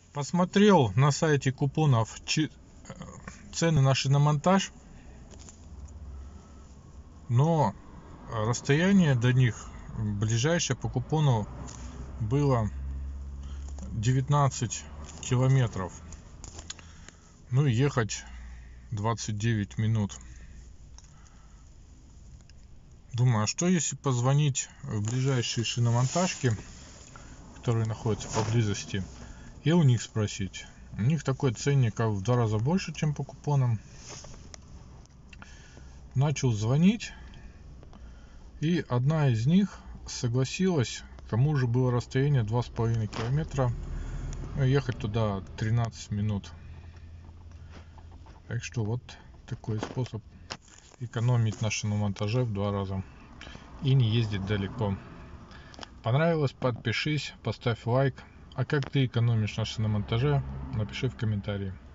Посмотрел на сайте купонов цены на шиномонтаж, но расстояние до них ближайшее по купону было 19 километров. Ну и ехать 29 минут. Думаю, а что если позвонить в ближайшие шиномонтажки, которые находятся поблизости, и у них спросить. У них такой ценник в 2 раза больше, чем по купонам. Начал звонить, и одна из них согласилась. К тому же было расстояние 2,5 километра. Ехать туда 13 минут. Так что вот такой способ экономить на шиномонтаже в 2 раза и не ездить далеко. Понравилось? Подпишись, поставь лайк. А как ты экономишь на шиномонтаже? Напиши в комментарии.